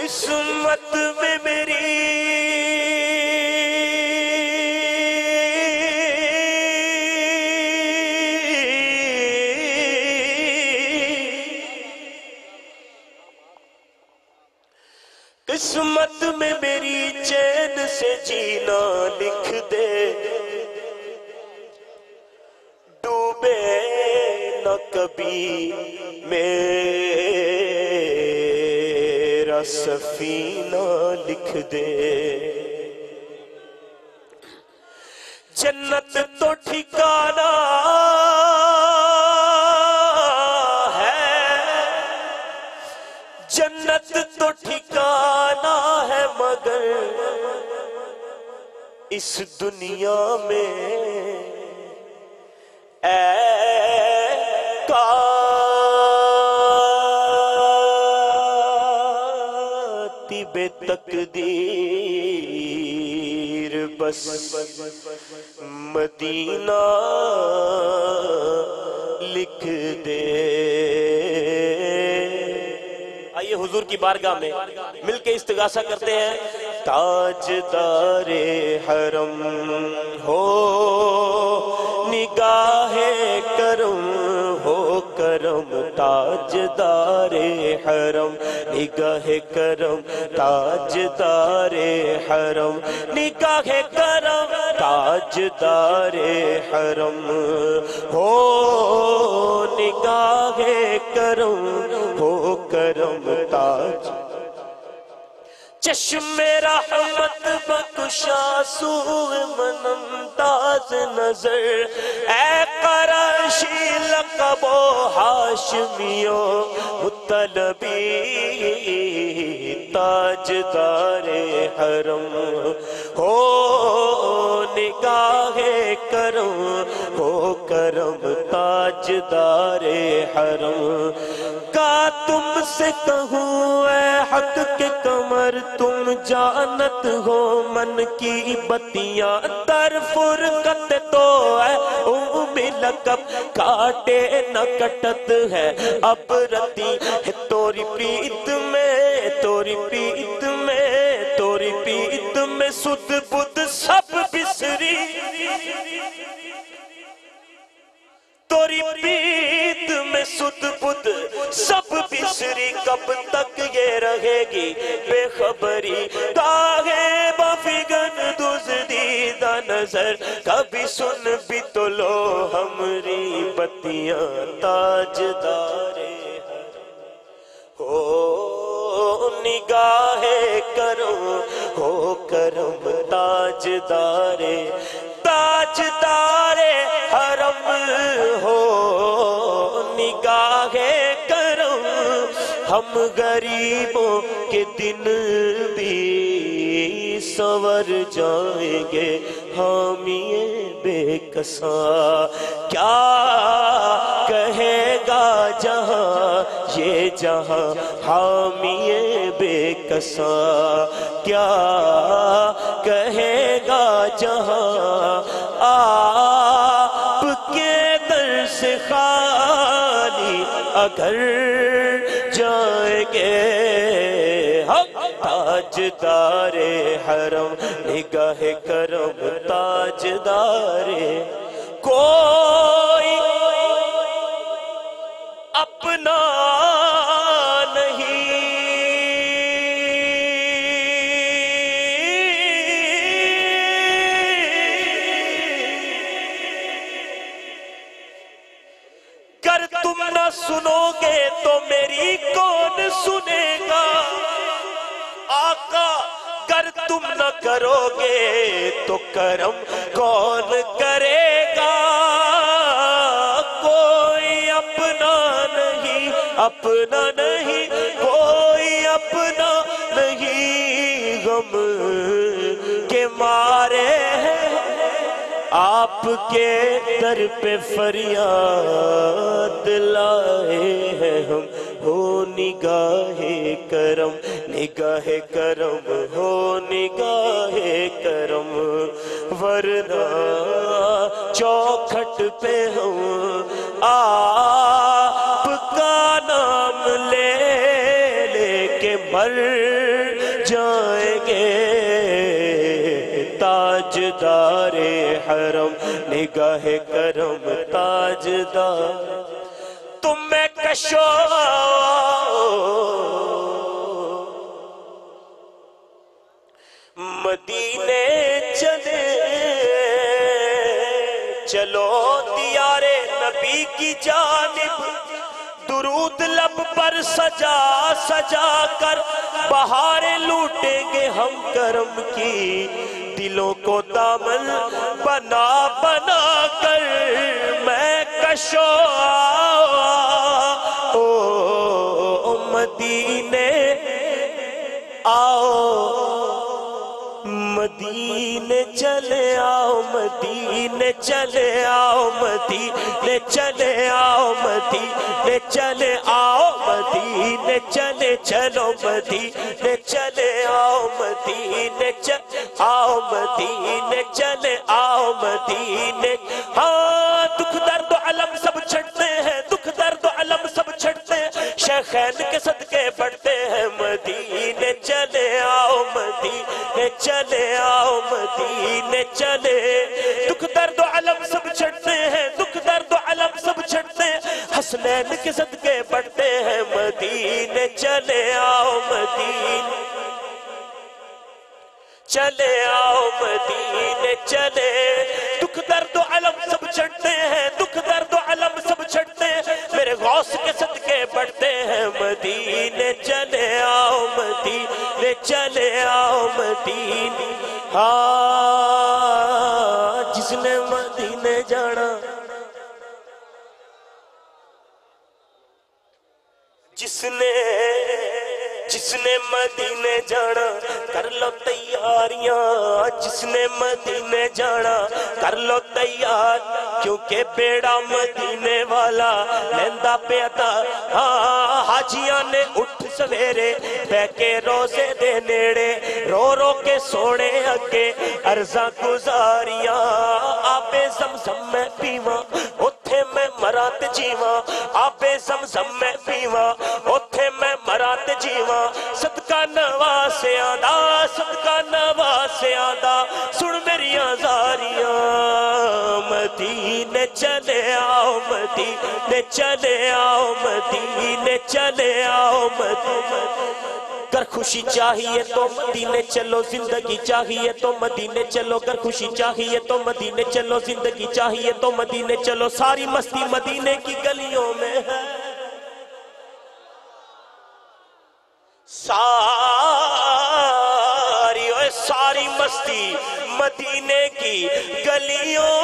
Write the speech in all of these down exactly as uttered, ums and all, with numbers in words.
قسمت میں میری قسمت میں میری چین سے جینا لکھ دے، ڈوبے نہ کبھی میرا سفینہ لکھ دے۔ جنت تو ٹھکانہ ہے، جنت تو ٹھکانہ ہے، مگر اس دنیا میں اے کاتب تقدیر بس مدینہ لکھ دے۔ آئیے حضور کی بارگاہ میں مل کے استغاثہ کرتے ہیں۔ تاجدار حرم ہو نگاہ کرم ہو کرم، تاجدار حرم نگاہ کرم، تاجدار حرم نگاہ کرم، تاجدار حرم ہو نگاہ کرم ہو کرم، تاج چشم رحمت بخشا سوء من انداز نظر، اے قرشی لقب و ہاشمیو مطلبی، تاجدار حرم ہو نگاہ کرم ہو کرم، تاجدار حرم کا تم سے کہوں اے حق کے کمر، تم جانت ہو من کی بتیاں، در فرقت تو ہے ام لقب، کاٹے نہ کٹت ہے اب رتی ہے توری پریت میں، توری پریت میں، توری پریت میں سد بدھ سب بسری، توری پریت میں سد بدھ سب بسری، کب تک یہ رہے گی بے خبری، گاہے بفگن دزدیدہ نظر، کبھی سن بھی تو لو ہمری بتیاں، تاجدار ہو نگاہ کرم ہو کرم، تاجدار تاجدار حرم ہو نگاہ کرم، ہم غریبوں کے دن بھی سنور جائیں گے، حامی بے کساں کیا کہے گا جہاں یہ جہاں، حامی بے کساں کیا کہے گا جہاں، آپ کے در سے خالی اگر جائیں گے، تاجدار حرم نگاہ کرم، تاجدار کوئی اپنا نہیں، گر تم نہ سنو گے تو میری کون سنے گا، آقا گر تم نہ کرو گے تو کرم کون کرے گا، کوئی اپنا نہیں، اپنا نہیں، کوئی اپنا نہیں، غم کے مارے ہیں آپ کے در پہ فریاد لائے ہیں ہم، ہو نگاہ کرم نگاہ کرم ہو نگاہ کرم، ورنہ چوکھٹ پہ ہم آپ کا نام لے لے کے مر مر جائیں گے تاجدار حرم نگاہ کرم تاجدار تم میں کشو مدینے چلے چلو دیار نبی کی جانب درود لب پر سجا سجا کر بہاریں لوٹیں گے ہم کرم کی دلوں کو دامن بنا بنا کر میں کشو او مدینے آؤ مدینے چلے آؤ مدینے چلے آؤ مدینے چلے آؤ مدینے چلے آؤ مدینے چلے چلو مدینے چلے آؤ مدینے چلے آؤ مدینے چلے آؤ مدینے ہاں دکھ درد و علم سب چھڑتے ہیں دکھ درد و علم سب چھڑتے ہیں شیخین کے صدقے بڑھتے ہیں مدینے چلے آؤ مدینے چلے آؤ مدینے چلے دکھ درد و علم سب چھڑتے ہیں دکھ درد و علم سب چھڑتے ہیں حسنین کے صدقے بڑھتے ہیں مدینے چلے آؤ مدینے چلے آؤ مدینے چلے دکھ درد و علم سب چھڑتے ہیں دکھ درد و علم سب چھڑتے ہیں میرے غوث کے صدقے بڑھتے ہیں مدینے چلے آؤ مدینے چلے آؤ مدینے ہاں جس نے مدینے جانا جس نے جس نے مدینے جانا کر لو تیاریاں جس نے مدینے جانا کر لو تیار کیونکہ بیڑا مدینے والا لیندہ پیتا ہاں حاجیاں نے اٹھ سویرے بے کے روزے دے نیڑے رو رو کے سوڑے اگے عرضاں گزاریاں آبے زمزم میں پیواں اتھے میں مرات جیواں آبے زمزم میں پیواں اتھے میں مرات جیواں صدقہ نواسے آدھا صدقہ نواسے آدھا سن میری آزاریاں مدینے چلے آؤ مدینے چلے آؤ مدینے چلے آؤ مدینے گر خوشی چاہیے تو مدینے چلو زندگی چاہیے تو مدینے چلو گر خوشی چاہیے تو مدینے چلو زندگی چاہیے تو مدینے چلو ساری مستی مدینے کی گلیوں میں ہے ساری اوے ساری مستی مدینے کی گلیوں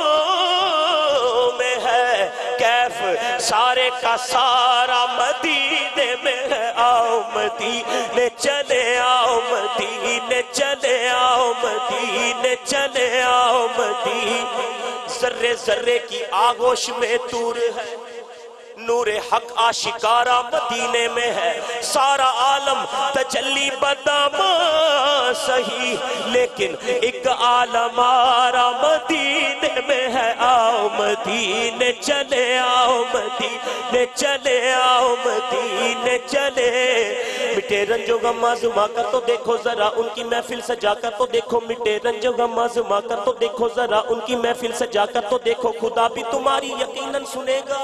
میں ہے کیف سارے کا سارا مدینے میں ہے آؤ مدینے چلے آؤ مدینے چلے آؤ مدینے چلے آؤ مدینے ذرے ذرے کی آغوش میں تور ہے نور حق آشکارہ مدینے میں ہے سارا عالم تجلی بداما صحیح لیکن ایک عالم آرہ مدینے میں ہے آؤ مدینے چلے آؤ مدینے چلے آؤ مدینے چلے مٹے رنج و غم آزما کر تو دیکھو ذرا ان کی محفل سجا کر تو دیکھو مٹے رنج و غم آزما کر تو دیکھو ذرا ان کی محفل سجا کر تو دیکھو خدا بھی تمہاری یقیناً سنے گا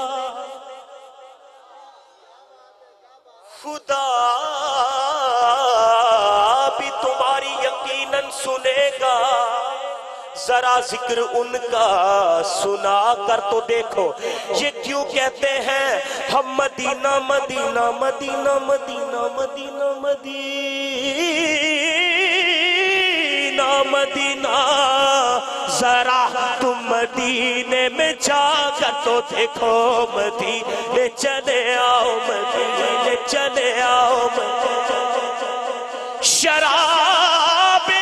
خدا بھی تمہاری یقیناً سنے گا ذرا ذکر ان کا سنا کر تو دیکھو یہ کیوں کہتے ہیں ہم مدینہ مدینہ مدینہ مدینہ مدینہ مدینہ مدینہ ذرا تم مدینے میں جا کر تو دیکھو مدینے چلے آؤ مدینے چلے آؤ مدینے شراب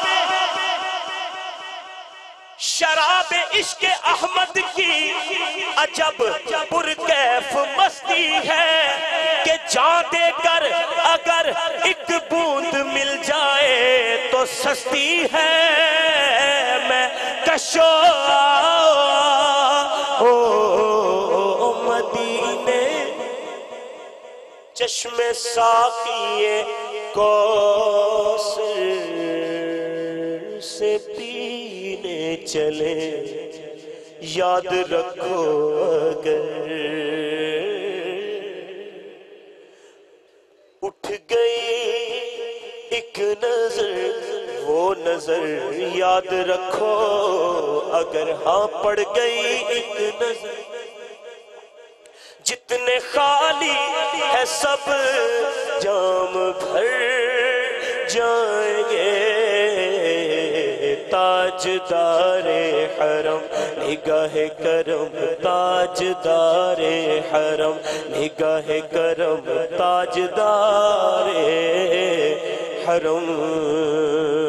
شراب عشق احمد کی عجب پرکیف مستی ہے کہ جان دے کر اگر ایک بوند مل جائے تو سستی ہے میں کشو او مدینے چشم ساقیے کوثر سے پینے چلے یاد رکھو اگر اٹھ گئی ایک نظر وہ نظر یاد رکھو اگر ہاں پڑ گئی ایک نظر جتنے خالی ہے سب جام بھر جائیں گے تاجدار حرم نگاہ کرم تاجدار حرم نگاہ کرم تاجدار حرم